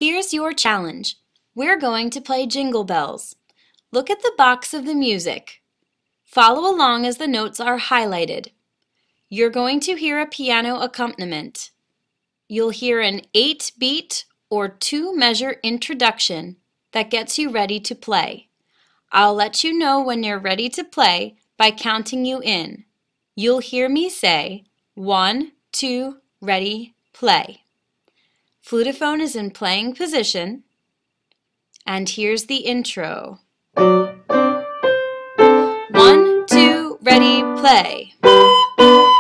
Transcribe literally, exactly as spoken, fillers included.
Here's your challenge. We're going to play Jingle Bells. Look at the box of the music. Follow along as the notes are highlighted. You're going to hear a piano accompaniment. You'll hear an eight-beat or two-measure introduction that gets you ready to play. I'll let you know when you're ready to play by counting you in. You'll hear me say, one, two, ready, play. Flutophone is in playing position, and here's the intro. One, two, ready, play.